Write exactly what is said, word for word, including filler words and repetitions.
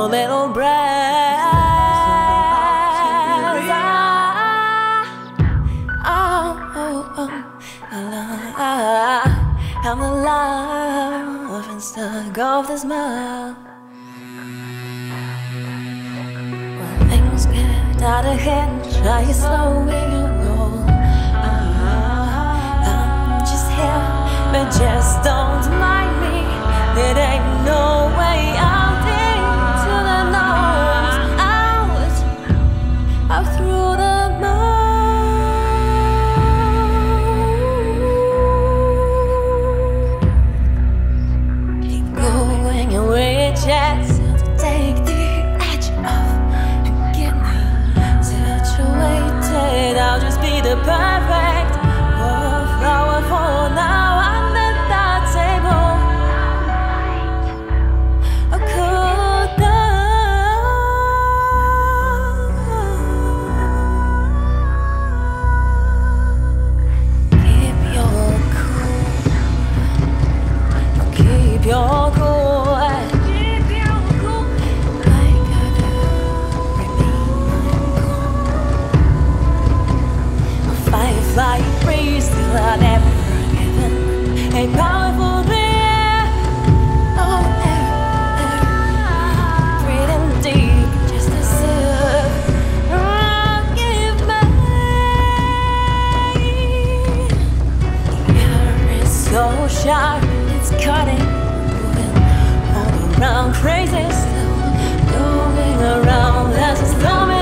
little breath. I'm the love and stuck of this mouth. When things get out of hand, try slowing your roll. I'm just here, but just don't mind me. It ain't no way out into the norms. Out, out through the mud. Chance to take the edge off and get me situated. I'll just be the perfect wallflower for now. I'm at that table. I could not keep your cool. Keep your cool. Fly free, still I've never given a powerful dream. Oh, air, air, breathing deep, just to sip. Oh, give me. The air is so sharp, it's cutting, moving all around, crazy, still going around. There's a storm.